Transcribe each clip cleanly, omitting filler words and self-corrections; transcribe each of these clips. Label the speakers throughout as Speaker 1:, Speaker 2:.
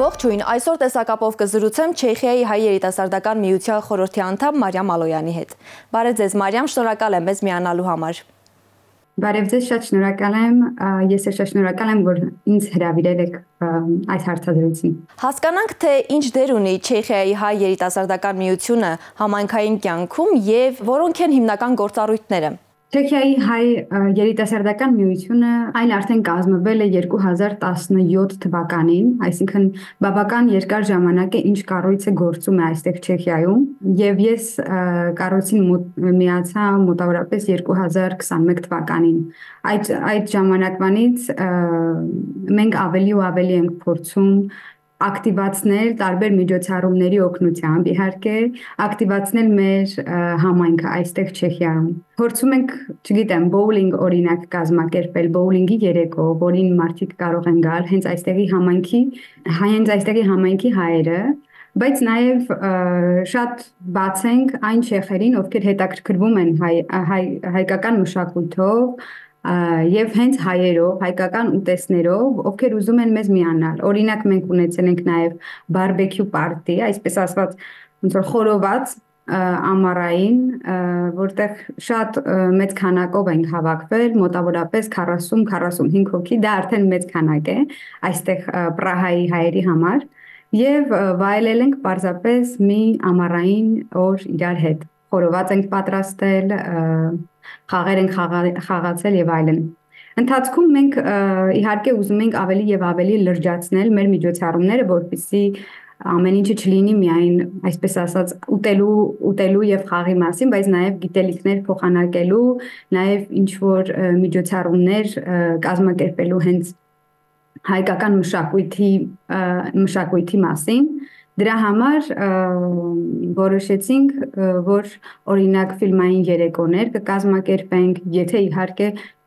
Speaker 1: Ողջույն, այսօր տեսակապով կզրուցեմ Չեխիայի հայ երիտասարդական միության խորհրդի անդամ Մարիամ Ալոյանի հետ։ Բարև ձեզ Մարիամ, շնորհակալ եմ մեզ միանալու համար։
Speaker 2: Բարև ձեզ, շատ շնորհակալ եմ, ես շատ շնորհակալ եմ, որ ինձ հրավիրել եք այս հարցազրույցին։
Speaker 1: Հասկանանք, թե ինչ դեր ունի Չեխիայի հայ երիտասարդական միությունը համայնքային կյանքում եւ որոնք են հիմնական գործառույթները։
Speaker 2: Չեխիայի հայ երիտասարդական միությունը արդեն կազմվել է 2017 թվականին, այսինքն բավական երկար ժամանակ է ինչ կառույցը գործում է այստեղ Չեխիայում, եւ ես կառույցին միացա մոտավորապես 2021 թվականին։ Այդ ժամանակվանից մենք ավելի ու ավելի ենք փորձում ակտիվացնել տարբեր միջոցառումների օգնությամբ, իհարկե, ակտիվացնել մեր համայնքը այստեղ Չեխիայում։ Փորձում ենք, չգիտեմ, բոուլինգ օրինակ կազմակերպել, բոուլինգի երեկո, որին մարդիկ կարող են գալ հենց այստեղի համայնքի հայերը, բայց նաև շատ բաց ենք այն չեխերին, ովքեր հետաքրքրվում են հայկական մշակույթով, եւ հենց հայերով, հայկական ուտեստներով, ովքեր ուզում են մեզ միանալ։ Օրինակ մենք ունեցել ենք նաեւ բարբեկյու պարտի, այսպես ասած, ոնց որ խորոված ամառային, որտեղ շատ մեծ քանակով ենք հավաքվել, մոտավորապես 40-45 հոգի, դա արդեն մեծ քանակ է այստեղ Պրահայի հայերի համար, եւ վայելել ենք պարզապես մի ամառային օր իրար հետ։ Խորոված ենք պատրաստել, խաղեր ենք խաղացել եւ այլն։ Ընթացքում մենք իհարկե ուզում ենք ավելի եւ ավելի լրջացնել մեր միջոցառումները, որպեսզի ամեն ինչը չլինի միայն, այսպես ասած, ուտելու եւ խաղի մասին, բայց նաեւ գիտելիքներ փոխանակելու, նաեւ ինչ որ միջոցառումներ կազմակերպելու հենց հայկական մշակույթի մասին։ Դրա համար որոշեցինք, որ օրինակ ֆիլմային երեկոներ կկազմակերպենք, եթե իհարկե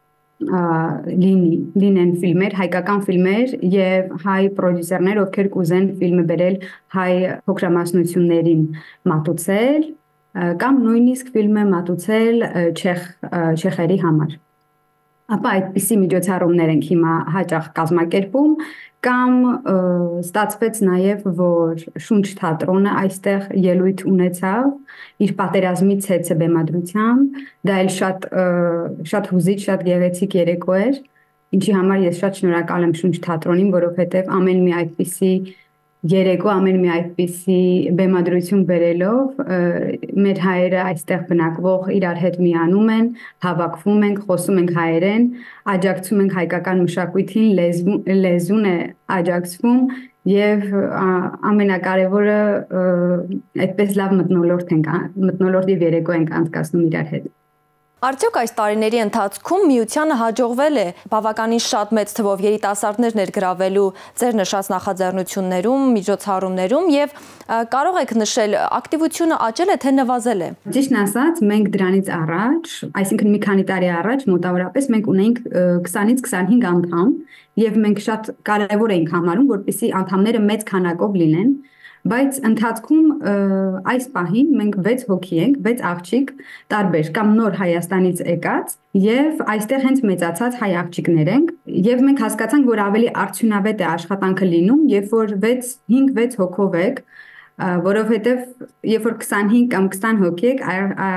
Speaker 2: լինեն ֆիլմեր, հայկական ֆիլմեր եւ հայ պրոդյուսերներ, ովքեր կուզեն ֆիլմը բերել հայ փոքրամասնություններին մատուցել, կամ նույնիսկ ֆիլմը մատուցել չեխերի համար։ Ապա այդպիսի միջոցառումներ ենք հիմա հաճախ կազմակերպում, կամ ստացվեց նաև, որ Շունչ թատրոնը այստեղ ելույթ ունեցավ իր պատերազմից հետը բեմադրությամբ, դա էլ շատ հուզիչ, շատ գեղեցիկ երեկո էր, ինչի համար ես շատ շնորհակալ եմ Շունչ թատրոնին, որովհետև ամեն մի այդպիսի երեկո, ամեն մի այդպիսի բեմադրություն բերելով մեր հայերը այստեղ բնակվող իրար հետ միանում են, հավաքվում ենք, խոսում ենք հայերեն, աջակցում ենք հայկական մշակույթին, լեզուն է աջակցվում եւ ամենակարևորը այդպես լավ մթնոլորտ եւ երեկո ենք անցկացնում իրար հետ։
Speaker 1: Արդյոք այս տարիների ընթացքում միությանը հաջողվել է բավականին շատ մեծ թվով երիտասարդներ ներգրավելու ձեր նշած նախաձեռնություններում, միջոցառումներում եւ կարող եք նշել ակտիվությունը աճել է թե նվազել է։
Speaker 2: Ճիշտն ասած, մենք դրանից առաջ, այսինքն մի քանի տարի առաջ մոտավորապես մենք ունեինք 20-ից 25 անդամ եւ մենք շատ կարեւոր էինք համարում, որպեսզի անդամները մեծ քանակով լինեն, բայց ընթացքում այս պահին մենք 6 հոգի ենք, 6 աղջիկ տարբեր կամ նոր Հայաստանից եկած եւ այստեղ հենց մեծացած հայ աղջիկներ ենք եւ մենք հասկացանք, որ ավելի արդյունավետ է աշխատանքը լինում, երբ որ 5-6 հոգով եք, որովհետեւ երբ որ 25 կամ 20 հոգի եք,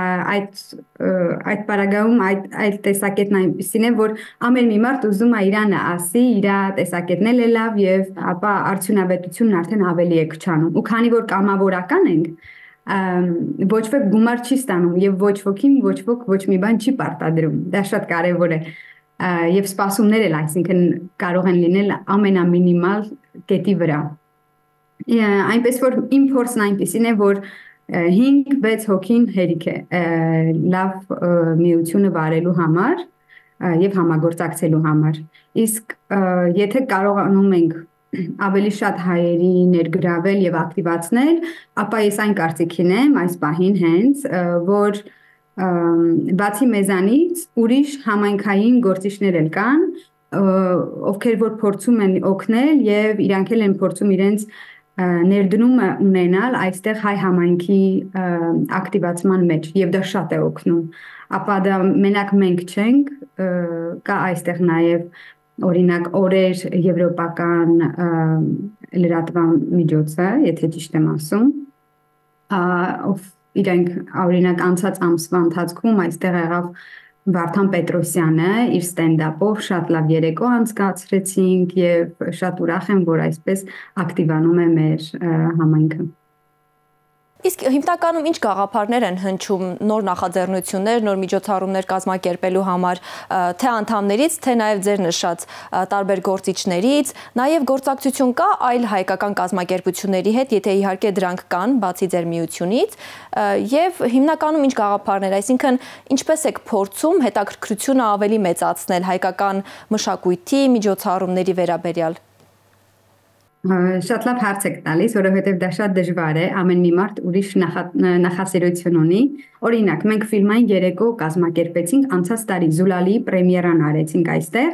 Speaker 2: այդ պարագայում այդ տեսակետն այնպեսին է, որ ամեն մի մարդ ուզում է իրանը ասի, իր տեսակետն է լավ եւ ապա արդյունավետությունն արդեն ավելի է քչանում։ Ու քանի որ կամավորական ենք, ոչ ոք գումար չի ստանում եւ ոչ ոքին ոչ մի բան չի պարտադրում։ Դա շատ կարեւոր է։ Եվ սպասումներ էլ, այսինքն կարող են լինել ամենամինիմալ կետի վրա։ Այնպես որ իմ փորձն այնպեսին է, որ 5-6 հոգին հերիք է լավ միությունը վարելու համար եւ համագործակցելու համար։ Իսկ եթե կարողանում ենք ավելի շատ հայերի ներգրավել եւ ակտիվացնել, ապա ես այն կարծիքին եմ այս պահին հենց, որ բացի մեզանից ուրիշ համայնքային գործիչներ էլ կան, ովքեր որ փորձում են օգնել եւ իրանք էլ են փորձում իրենց ներդրումը ունենալ այստեղ հայ համայնքի ակտիվացման մեջ եւ դա շատ է օգնում։ Ապա դա մենակ մենք չենք, կա այստեղ նաեւ օրինակ օրեր եվրոպական լրատվամիջոցը, եթե ճիշտ եմ ասում, իրենք օրինակ անցած ամսվա ընթացքում այստեղ եղավ Վարդան Պետրոսյանը իր ստենդափով շատ լավ երեկո անցկացրեցինք եւ շատ ուրախ եմ, որ այսպես ակտիվանում է մեր համայնքը։
Speaker 1: Իսկ հիմնականում ինչ գաղափարներ են հնչում նոր նախաձեռնություններ, նոր միջոցառումներ կազմակերպելու համար, թե անդամներից, թե նաև ձեր նշած տարբեր գործիչներից, նաև գործակցություն կա այլ հայկական կազմակերպությունների հետ, եթե իհարկե դրանք կան, բացի ձեր միությունից, եւ հիմնականում ինչ գաղափարներ, այսինքն ինչպես եք փորձում հետաքրքրությունը ավելի մեծացնել հայկական մշակույթի միջոցառումների վերաբերյալ։
Speaker 2: Շատ լավ հարց եք տալիս, որովհետև դա շատ դժվար է, ամեն մի մարդ ուրիշ նախասիրություն ունի։ Օրինակ, մենք ֆիլմային երեկո կազմակերպեցինք անցած տարի Զուլալի պրեմիերան արեցինք այստեղ,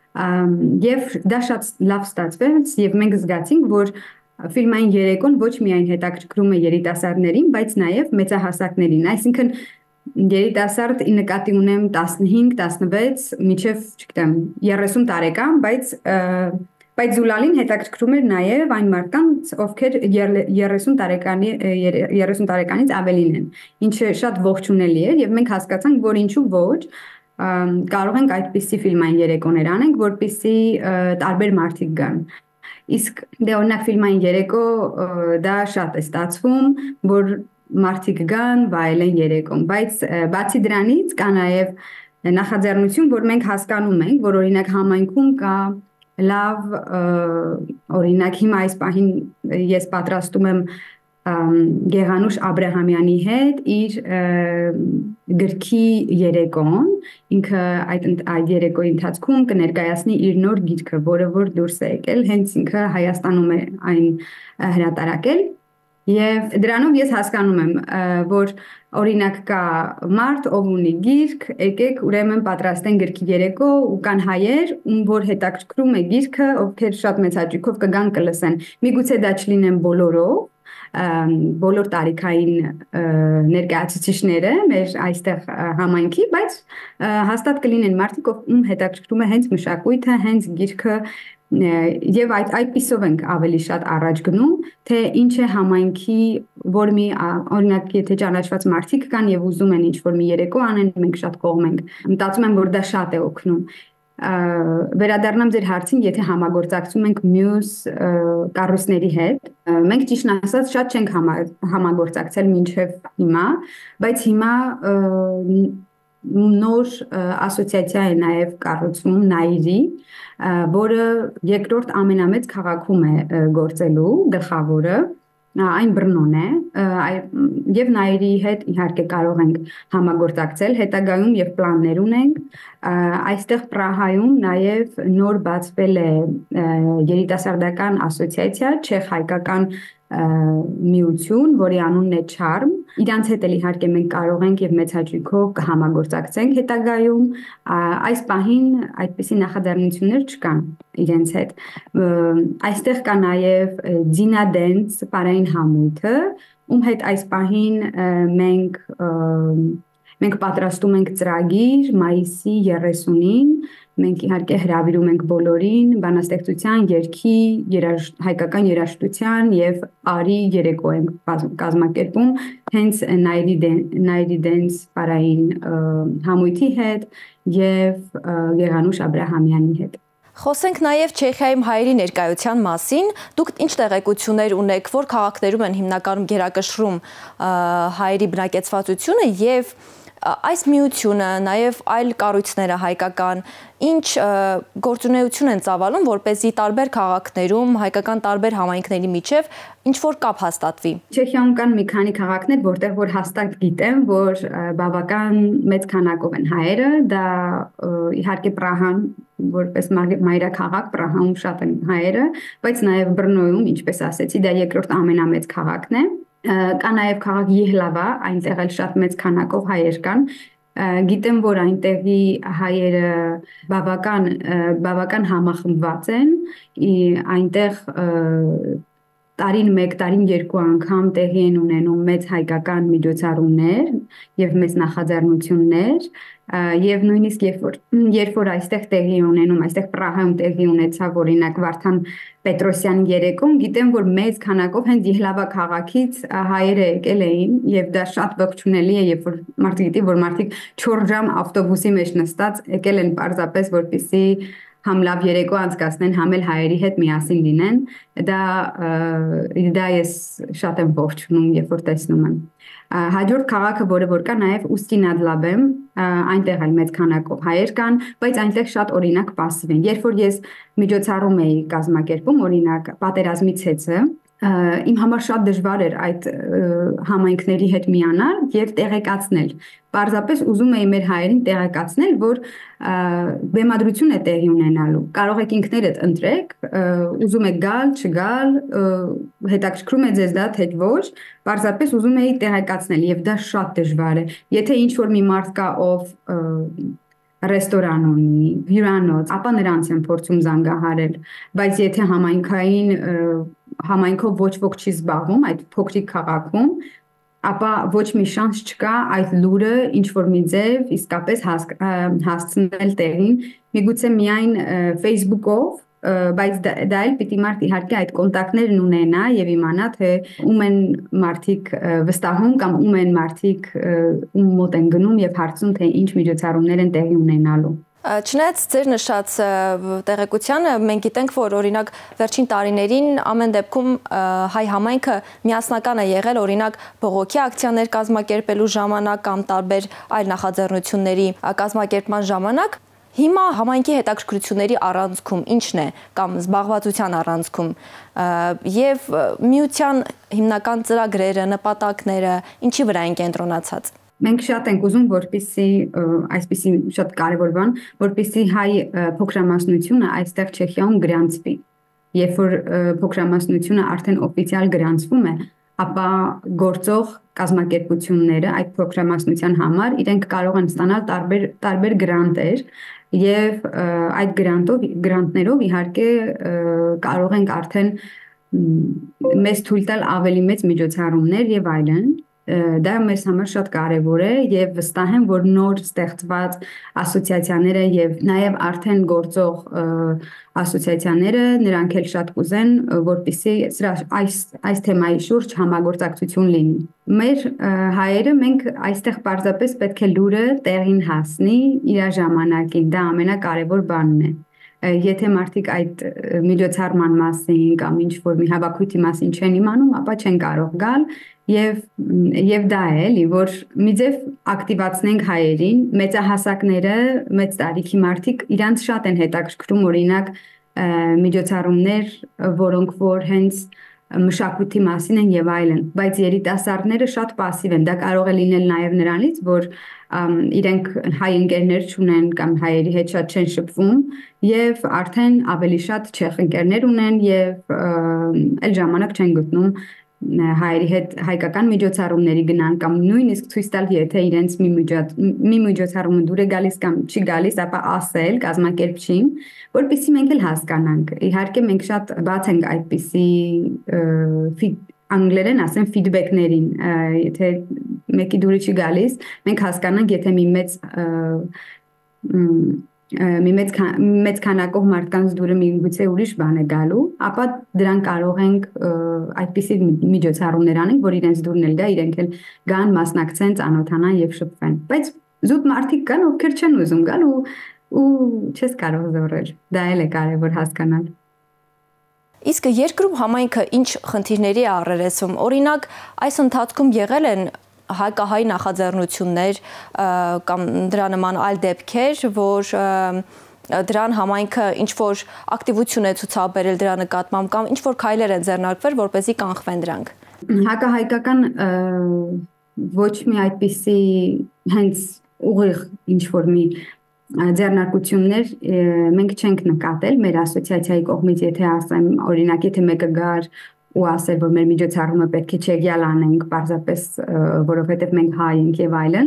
Speaker 2: եւ դա շատ լավ ստացվեց եւ մենք զգացինք, որ ֆիլմային երեկոն ոչ միայն հետաքրքրում է երիտասարդներին, բայց նաեւ մեծահասակներին, այսինքն երիտասարդ նկատի ունեմ 15-16 մինչև, չգիտեմ, 30 տարեկան, բայց Զուլալին հետաքրքրում էր նաև այն մարդկանց, ովքեր 30 տարեկանից ավելին են, ինչը շատ ողջունելի էր եւ մենք հասկացանք, որ ինչու ոչ, կարող ենք այդպիսի ֆիլմային երեկոներ անենք, որպեսզի տարբեր մարդիկ գան։ Իսկ դե օրինակ ֆիլմային երեկո դա շատ է ստացվում, որ մարդիկ գան, վայելեն երեկոն, բայց բացի դրանից կա նաև նախաձեռնություն, որ մենք հասկանում ենք, որ օրինակ համայնքում կա լավ օրինակ հիմա այս պահին ես պատրաստում եմ Գեղանուշ Աբրահամյանի հետ իր գրքի երեկոն, ինքը այդ երեկոյի ընթացքում կներկայացնի իր նոր գիրքը, որը որ դուրս է եկել, հենց ինքը Հայաստանում է այն հրատարակել։ Եվ դրանով ես հասկանում եմ, որ օրինակ կա մարդ, ով ունի գիրք, եկեք ուրեմն պատրաստեն գրքի երեկո ու կան հայեր, ում որ հետաքրքրում է գիրքը, ովքեր շատ մեծ հաճույքով կգան կլսեն։ Միգուցե դա չլինեն բոլոր տարիքային ներկայացուցիչները մեր այստեղ համայնքի, բայց հաստատ կլինեն մարդիկ, ում հետաքրքրում է հենց մշակույթը, հենց գիրքը եւ այդպիսով ենք ավելի շատ առաջ գնում, թե ինչ է համայնքի, որ մի օրինակ եթե ճանաչված մարդիկ կան եւ ուզում են ինչ-որ մի երեկո անեն, մենք շատ կողմ ենք։ Մտածում եմ, որ դա շատ է օգնում։ Վերադառնամ ձեր հարցին, եթե համագործակցում ենք մյուս կառույցների հետ, մենք ճիշտն ասած շատ չենք համագործակցել մինչև հիմա, բայց հիմա նոր ասոցիացիա է նաև կառուցվում Նաիրի, որը երկրորդ ամենամեծ քաղաքում է գործելու գլխավորը, այն Բրնոն է, եւ Նաիրի հետ իհարկե կարող ենք համագործակցել հետագայում եւ պլաններ ունենք, այստեղ Պրահայում նաև նոր բացվել է երիտասարդական ասոցիացիա, չեխ-հայկական միություն, որի անունն է Charm, իրանց հետ էլ իհարկե մենք կարող ենք եւ մեծ հաճույքով կհամագործակցենք հետագայում, այս պահին այդպիսի նախաձեռնություններ չկան իրենց հետ։ Այստեղ կա նաև Ձինա Dance պարային համույթը, ում հետ այս պահին մենք պատրաստում ենք ծրագիր մայիսի 30-ին, մենք իհարկե հրավիրում ենք բոլորին բանաստեղծության, երգի, հայկական երաժշտության եւ արի երեկո ենք կազմակերպում հենց Nairi Dance պարային համույթի հետ եւ Գեղանուշ Աբրահամյանի հետ։
Speaker 1: Խոսենք նաև Չեխիայում հայերի ներկայության մասին։ Դուք ինչ տեղեկություններ ունեք, որ քաղաքներում են հիմնականում գերակշռում հայերի բնակեցվածությունը եւ այս միությունը, նաև այլ կառույցները հայկական, ինչ գործունեություն են ծավալում, որպեսզի տարբեր քաղաքներում, հայկական տարբեր համայնքների միջև ինչ-որ կապ հաստատվի։
Speaker 2: Չեխիայում կան մի քանի քաղաքներ, որտեղ որ հաստատ գիտեմ, որ բավական մեծ քանակով են հայերը, դա իհարկե Պրահան, որպես մայրաքաղաք, Պրահայում շատ են հայերը, բայց նաև Բրնոյում, ինչպես ասեցի, դա երկրորդ ամենամեծ քաղաքն է։ Կա նաև քաղաք Յեհլավա, այնտեղ էլ շատ մեծ քանակով հայեր կան։ Գիտեմ, որ այնտեղի հայերը բավական համախմբված են, այնտեղ տարին 1, տարին 2 անգամ տեղի են ունենում մեծ հայկական միջոցառումներ եւ մեծ նախաձեռնություններ, Եվ նույնիսկ երբ որ այստեղ տեղի ունենում, այստեղ Պրահայում տեղի ունեցավ օրինակ Վարդան Պետրոսյանի երեկոն, գիտեմ, որ մեծ քանակով հենց Իհլավա քաղաքից հայերը եկել էին եւ դա շատ ողջունելի է, երբ որ մարդիկ գիտի, որ մարդիկ 4 ժամ ավտոբուսի մեջ նստած եկել են պարզապես որպեսզի համ լավ երեկո անցկացնեն, համ էլ հայերի հետ միասին լինեն, դա ես շատ եմ ողջունում, երբ որ տեսնում եմ։ Հաջորդ քաղաքը, որը որ կա նաև Ուստի նադ Լաբեմ, այնտեղ էլ մեծ քանակով հայեր կան, բայց այնտեղ շատ օրինակ пассив են։ Երբ որ ես միջոցառում էի կազմակերպում, օրինակ պատերազմից հետը, իմ համար շատ դժվար էր այդ համայնքների հետ միանալ եւ տեղեկացնել։ Պարզապես ուզում էի մեր հայերին տեղեկացնել, որ բեմադրություն է տեղի ունենալու։ Կարող եք ինքներդ ընտրեք, ուզում եք գալ, չգալ, հետաքրքրում է ձեզ դա թե ոչ, պարզապես ուզում էի տեղեկացնել եւ դա շատ դժվար է։ Եթե ինչ որ մի մարդ կա, ով ռեստորան ունի, հյուրանոց, ապա նրանց են փորձում զանգահարել, բայց եթե համայնքով ոչ ոք չի զբաղվում այդ փոքրիկ քաղաքում, ապա ոչ մի շանս չկա այդ լուրը ինչ որ մի ձև իսկապես հասցնել տեղին, միգուցե միայն Facebook-ով, բայց դա էլ պիտի մարդ իհարկե այդ կոնտակտներն ունենա եւ իմանա թե ում են մարդիկ վստահում կամ ում են մարդիկ ում մոտ են գնում եւ հարցում թե ինչ միջոցառումներ են տեղի ունենալու։
Speaker 1: Չնայած ձեր նշած տեղեկությանը մենք գիտենք, որ օրինակ վերջին տարիներին ամեն դեպքում հայ համայնքը միասնական է եղել օրինակ բողոքի ակցիաներ կազմակերպելու ժամանակ կամ տարբեր այլ նախաձեռնությունների կազմակերպման ժամանակ։ Հիմա համայնքի հետաքրքրությունների առանցքում ինչն է կամ զբաղվածության առանցքում եւ միության հիմնական ծրագրերը, նպատակները ինչի վրա են կենտրոնացած։
Speaker 2: Մենք շատ ենք ուզում, որպեսզի այսպիսի շատ կարևոր բան, որպեսզի հայ փոքրամասնությունը այստեղ Չեխիայում գրանցվի։ Երբ որ փոքրամասնությունը արդեն օֆիցիալ գրանցվում է, ապա գործող կազմակերպությունները այդ փոքրամասնության համար իրենք կարող են ստանալ տարբեր գրանտեր եւ այդ գրանտներով իհարկե կարող ենք արդեն մեզ թույլ տալ ավելի մեծ միջոցառումներ եւ այլն։ Դա մեզ համար շատ կարևոր է եւ վստահ եմ, որ նոր ստեղծված ասոցիացիաները եւ նաեւ արդեն գործող ասոցիացիաները նրանք էլ շատ կուզեն, որպեսզի այս թեմայի շուրջ համագործակցություն լինի։ Մեր հայերը մենք այստեղ պարզապես պետք է լուրը տեղին հասնի իր ժամանակին, դա ամենակարևոր բանն է։ Եթե մարդիկ այդ միջոցառման մասին կամ ինչ որ մի հավաքույթի մասին չեն իմանում, ապա չեն կարող գալ եւ դա է էլի, որ մի ձև ակտիվացնենք հայերին, մեծահասակները, մեծ տարիքի մարդիկ իրանց շատ են հետաքրքրում օրինակ միջոցառումներ, որոնք որ հենց մշակույթի մասին են եւ այլն, բայց երիտասարդները շատ пассив են, դա կարող է լինել նաեւ նրանից, որ իրենք հայ ընկերներ չունեն կամ հայերի հետ շատ չեն շփվում եւ արդեն ավելի շատ չեխ ընկերներ ունեն եւ այլ ժամանակ չեն գտնում հայերի հետ հայկական միջոցառումների գնան կամ նույնիսկ ցույց տալ, եթե իրենց մի միջոցառումը դուր է գալիս կամ չի գալիս, ապա ասել կազմակերպչին, որպեսզի մենք էլ հասկանանք։ Իհարկե մենք շատ բաց ենք այդպիսի անգլերեն ասեմ ֆիդբեքներին, եթե մեկի դուրը չի գալիս, մենք հասկանանք, եթե մի մեծ քանակով մարդկանց դուրը միգուցե ուրիշ բան է գալու, ապա դրան կարող ենք այդպիսի միջոցառումներ անենք, որ իրենց դուրն էլ գա, իրենք էլ գան, մասնակցեն, ծանոթանան եւ շփվեն։ Բայց զուտ մարդիկ կան, ովքեր չեն ուզում գալ ու չես կարող զորել։ Դա էլ է կարևոր հասկանալ։
Speaker 1: Իսկ երկրում համայնքը ինչ խնդիրների է առերեսվում։ Օրինակ, այս ընթացքում եղել են հայկահայ նախաձեռնություններ կամ դրա նման այլ դեպքեր, որ դրան համայնքը ինչ-որ ակտիվություն է ցուցաբերել դրա նկատմամբ կամ ինչ-որ քայլեր են ձեռնարկվել, որպեսզի կանխվեն դրանք։
Speaker 2: Հակահայկական ոչ մի այդպիսի հենց ուղիղ ինչ-որ մի ձեռնարկություններ մենք չենք նկատել մեր ասոցիացիայի կողմից, եթե ասեմ, օրինակ, եթե մեկը գար ու ասել, որ մեր միջոցառումը պետք է չեգյալ անենք, պարզապես որովհետև մենք հայ ենք եւ այլն,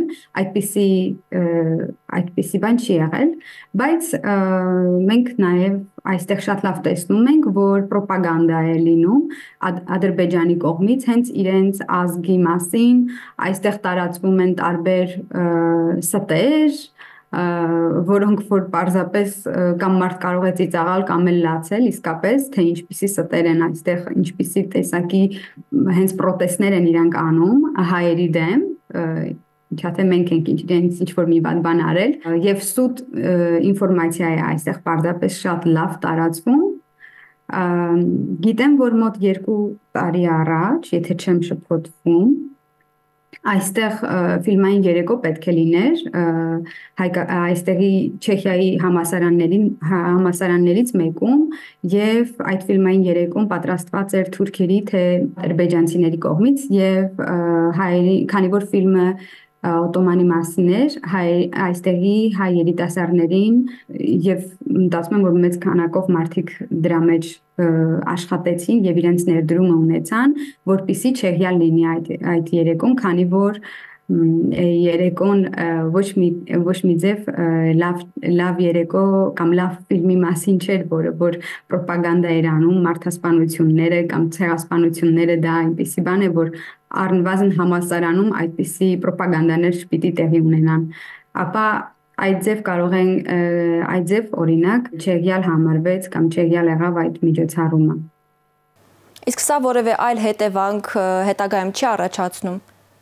Speaker 2: այդպիսի բան չի եղել, բայց մենք նաեւ այստեղ շատ լավ տեսնում ենք, որ ռոպագանդա է լինում Ադրբեջանի կողմից հենց իրենց ազգի մասին, այստեղ տարածվում են տարբեր ստեր, որոնք որ պարզապես կամ մարդ կարող է ծիծաղալ կամ էլ լացել իսկապես, թե ինչպիսի ստեր են այստեղ, ինչպիսի տեսակի հենց պրոտեստներ են իրանք անում հայերի դեմ, ինչա թե մենք ենք իրենց ինչ-որ մի բան արել եւ սուտ ինֆորմացիա է այստեղ պարզապես շատ լավ տարածվում։ Գիտեմ, որ մոտ 2 տարի առաջ, եթե չեմ շփոթվում, այստեղ ֆիլմային երեկո պետք է լիներ այստեղի Չեխիայի համալսարաններից մեկում եւ այդ ֆիլմային երեկոն պատրաստված էր թուրքերի թե ադրբեջանցիների կողմից եւ քանի որ ֆիլմը օտոմանի մասին էր, այստեղի հայ երիտասարդներին եւ մտածում եմ, որ մեծ քանակով մարդիկ դրա մեջ աշխատեցին եւ իրենց ներդրումը ունեցան, որպիսի Չեխիան լինի այդ երեկոն, քանի որ երեկոն ոչ մի ձև լավ երեկո կամ լավ ֆիլմի մասին չէր, որ պրոպագանդա էր անում մարդասպանությունները կամ ցեղասպանությունները, դա այնպիսի բան է, որ առնվազն համալսարանում այդպիսի պրոպագանդաներ պիտի տեղի ունենան, ապա այդ ձև օրինակ Չեխիալ համարվեց կամ Չեխիալ եղավ այդ միջոցառումը։
Speaker 1: Իսկ սա որևէ այլ հետևանք հետագայում չի առաջացնում։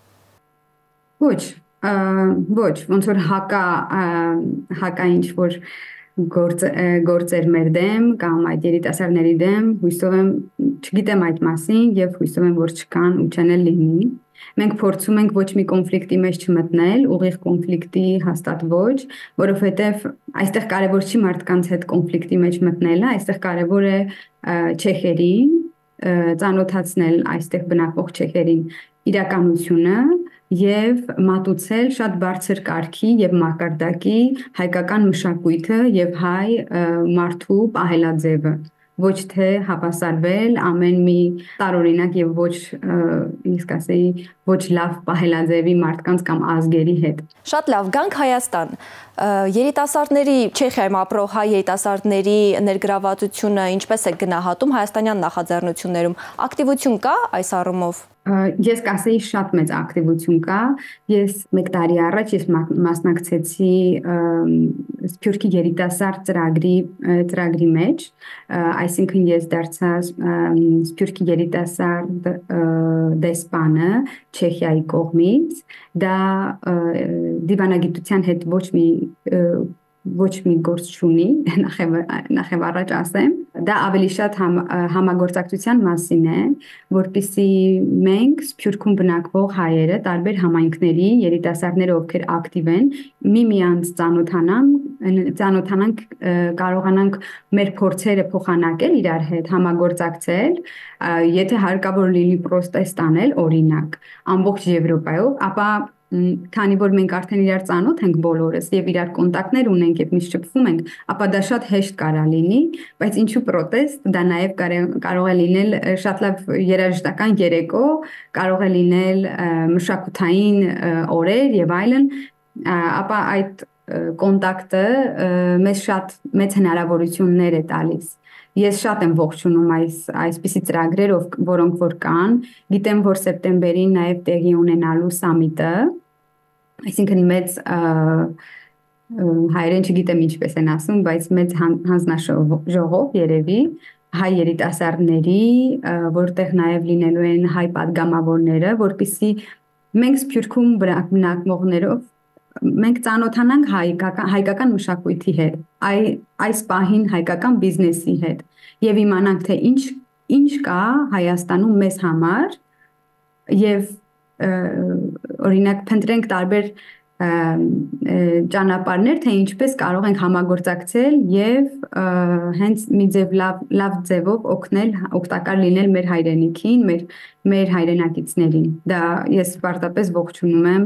Speaker 2: Ոչ, ոնց որ հակա ինչ որ գործեր մեր դեմ կամ այդ երիտասարդների դեմ, հույսով եմ, չգիտեմ այդ մասին եւ հույսով եմ, որ չկան ու չեն լինի։ Մենք փորձում ենք ոչ մի կոնֆլիկտի մեջ չմտնել, ուղիղ կոնֆլիկտի հաստատ ոչ, որովհետեւ այստեղ կարևոր չի մարդկանց հետ կոնֆլիկտի մեջ մտնելը, այստեղ կարևոր է չեխերին ծանոթացնել այստեղ բնակվող չեխերին իրականությունը եւ մատուցել շատ բարձր կարգի եւ մակարդակի հայկական մշակույթը եւ հայ մարդու պահելաձևը, ոչ թե հավասարվել ամեն մի տարօրինակ եւ ոչ լավ պահելաձևի մարդկանց կամ ազգերի հետ։
Speaker 1: Շատ լավ, գանք Հայաստան։ Երիտասարդների Չեխիայում ապրող հայ երիտասարդների ներգրավվածությունը ինչպես է գնահատում հայաստանյան նախաձեռնություններում։ Ակտիվություն կա այս առումով։
Speaker 2: Ես կասեի շատ մեծ ակտիվություն կա։ Ես 1 տարի առաջ մասնակցեցի Սփյուռքի երիտասարդ ծրագրի մեջ, այսինքն ես դարձա Սփյուռքի երիտասարդ դեսպանը Չեխիայի կողմից, դա դիվանագիտության հետ ոչ մի գործ չունի, նախև առաջ ասեմ, դա ավելի շատ համագործակցության մասին է, որպեսզի մենք Սփյուռքում բնակվող հայերը տարբեր համայնքների երիտասարդները, ովքեր ակտիվ են, միմյանց ծանոթանանք, կարողանանք մեր փորձերը փոխանակել իրար հետ, համագործակցել, եթե հարկավոր լինի պրոտեստ անել, օրինակ, ամբողջ Եվրոպայով, ապա քանի որ մենք արդեն իրար ծանոթ ենք բոլորս եւ իրար կոնտակտներ ունենք եւ միշտ շփվում ենք, ապա դա շատ հեշտ կարա լինի, բայց ինչու պրոտեստ, դա նաեւ կարող է լինել շատ լավ երաժշտական երեկո, կարող է լինել մշակութային օրեր եւ այլն, ապա այդ կոնտակտը մեզ շատ մեծ հնարավորություններ է տալիս։ Ես շատ եմ ողջունում այսպիսի ծրագրեր, որոնք որ կան, գիտեմ, որ սեպտեմբերին նաեւ տեղի ունենալու սամիտը, այսինքն մեծ հայերեն չգիտեմ ինչպես են ասում, բայց մեծ հանձնաժողով երևի հայ երիտասարդների, որտեղ նաև լինելու են հայ падգամավորները, որպեսզի մենք Սփյուռքում բնակվողներով մենք ծանոթանանք հայկական մշակույթի հետ, այս պահին հայկական բիզնեսի հետ եւ իմանանք թե ինչ կա Հայաստանում մեզ համար եւ օրինակ փնտրենք տարբեր ճանապարհներ, թե ինչպես կարող ենք համագործակցել եւ հենց մի լավ ձևով օգտակար լինել մեր հայրենիքին, մեր հայրենակիցներին։ Դա ես պարտապես ողջունում եմ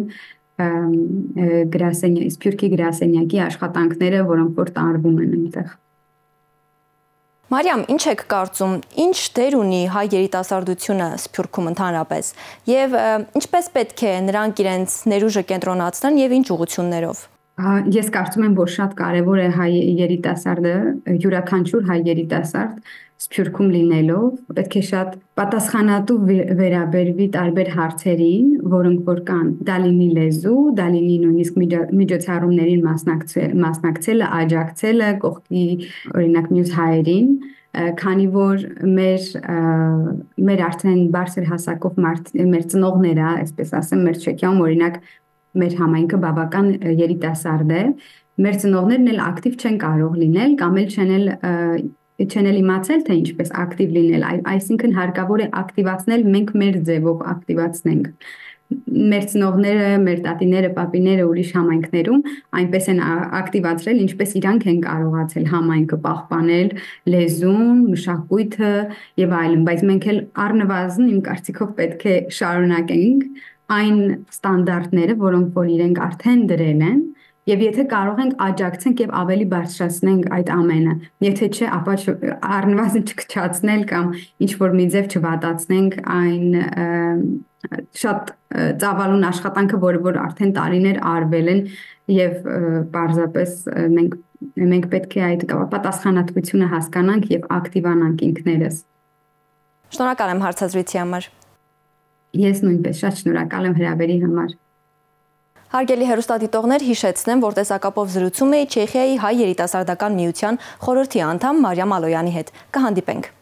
Speaker 2: Սփյուռքի գրասենյակի աշխատանքները, որոնք որ տարվում են այնտեղ։
Speaker 1: Մարիամ, ինչ եք կարծում, ինչ դեր ունի հայ երիտասարդությունը Սփյուռքում ընդհանրապես եւ ինչպես պետք է նրանք իրենց ներուժը կենտրոնացնեն եւ ինչ ուղղություններով։
Speaker 2: Ես կարծում եմ, որ շատ կարևոր է հայ երիտասարդը, յուրաքանչյուր հայ երիտասարդ Սփյուռքում լինելով, պետք է շատ պատասխանատու վերաբերվի տարբեր հարցերին, որոնք որ կան, դա լինի լեզու, դա լինի նույնիսկ միջոցառումներին մասնակցելը, աջակցելը, կողքի օրինակ մյուս հայերին, քանի որ մեր արդեն բարձր հասակով մեր ծնողները, այսպես ասեմ, մեր Չեքիայում օրինակ մեր համայնքը բավական երիտասարդ է, մեր ծնողներն էլ ակտիվ չեն կարող լինել կամ էլ չեն իմացել թե ինչպես ակտիվ լինել, այսինքն հարկավոր է ակտիվացնել, մենք մեր ձևով ակտիվացնենք։ Մեր ծնողները, մեր տատիները, պապիները ուրիշ համայնքներում այնպես են ակտիվացրել, ինչպես իրանք են կարողացել համայնքը պահպանել, լեզուն, մշակույթը եւ այլն, բայց մենք էլ առնվազն իմ կարծիքով պետք է շարունակենք այն ստանդարտները, որոնք որ իրենք արդեն դրել են, եւ եթե կարող ենք աջակցենք եւ ավելի բարձրացնենք այդ ամենը, եթե չէ, ապա առնվազն չքչացնել կամ ինչ որ մի ձև չվատացնենք այն շատ ծավալուն աշխատանքը, որը որ արդեն տարիներ արվել են եւ պարզապես մենք պետք է այդ պատասխանատվությունը հասկանանք եւ ակտիվանանք ինքներս։
Speaker 1: Շնորհակալ եմ հարցազրույցի համար։
Speaker 2: Ես նույնպես շատ շնորհակալ եմ հրավերի համար։
Speaker 1: Հարգելի հեռուստադիտողներ, հիշեցնեմ, որ տեսակապով զրուցում էի Չեխիայի հայ երիտասարդական միության խորհրդի անդամ Մարիամ Ալոյանի հետ։ Կհանդիպենք։